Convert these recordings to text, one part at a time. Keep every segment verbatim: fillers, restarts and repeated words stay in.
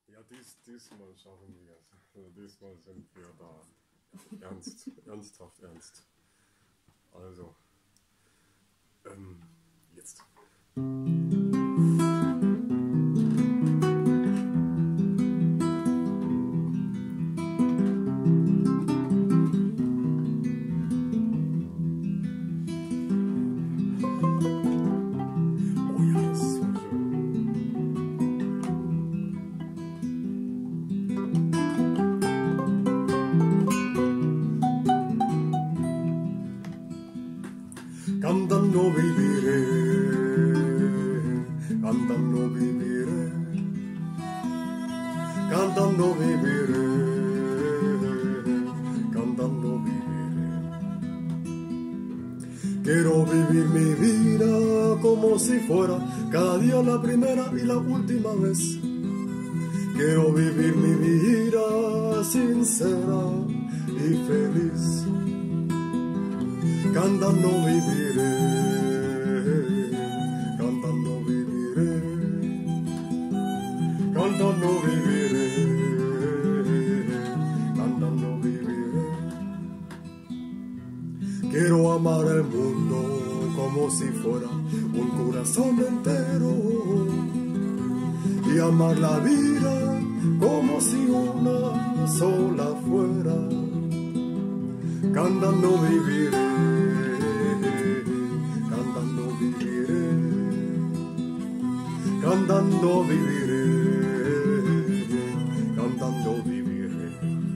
Ja, dies, diesmal schaffen wir es. Also diesmal sind wir da. Ernst, ernsthaft ernst. Also, ähm, jetzt. Cantando viviré, cantando viviré, cantando viviré, cantando viviré. Quiero vivir mi vida como si fuera cada día la primera y la última vez. Quiero vivir mi vida sincera y feliz. Cantando viviré, cantando viviré, cantando viviré, cantando viviré. Quiero amar el mundo como si fuera un corazón entero y amar la vida como si una sola fuera. Cantando viviré, cantando viviré, cantando viviré, cantando viviré.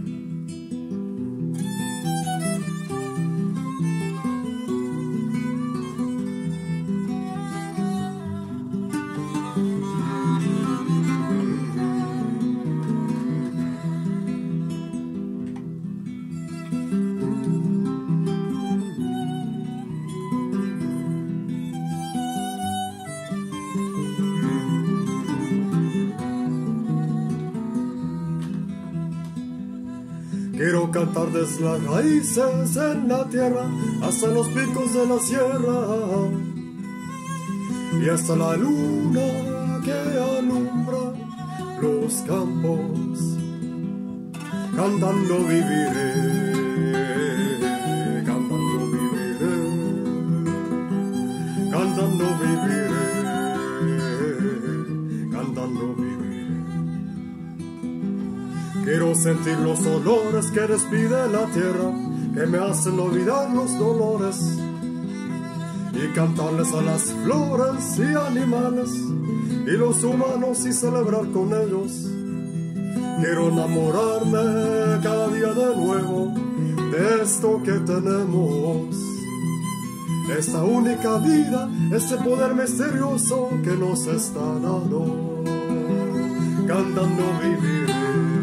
Quiero cantar desde las raíces en la tierra hasta los picos de la sierra y hasta la luna que alumbra los campos. Cantando viviré, cantando viviré, cantando viviré, cantando viviré. Quiero sentir los olores que despide la tierra, que me hacen olvidar los dolores, y cantarles a las flores y animales, y los humanos y celebrar con ellos. Quiero enamorarme cada día de nuevo de esto que tenemos, esta única vida, ese poder misterioso que nos está dando. Cantando viviré,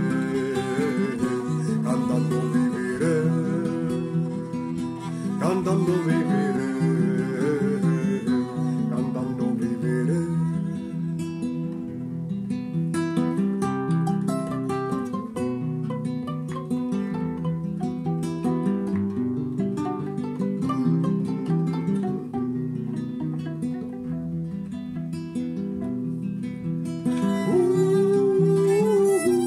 cantando viviré, cantando viviré, cantando viviré. Uh, uh, uh.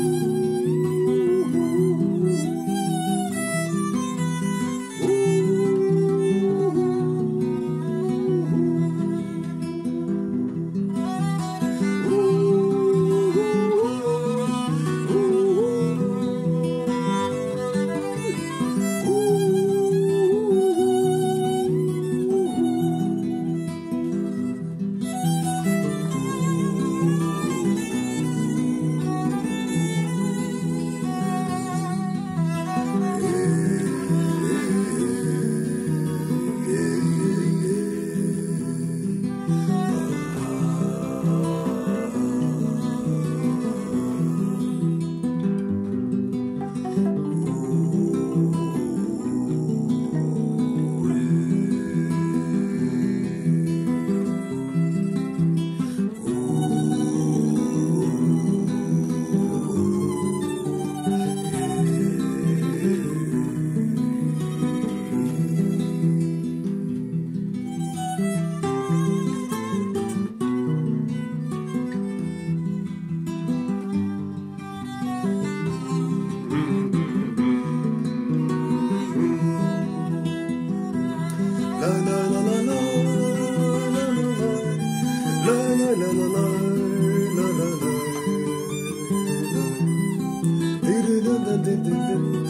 La la la la la la la la. Di di di di di di.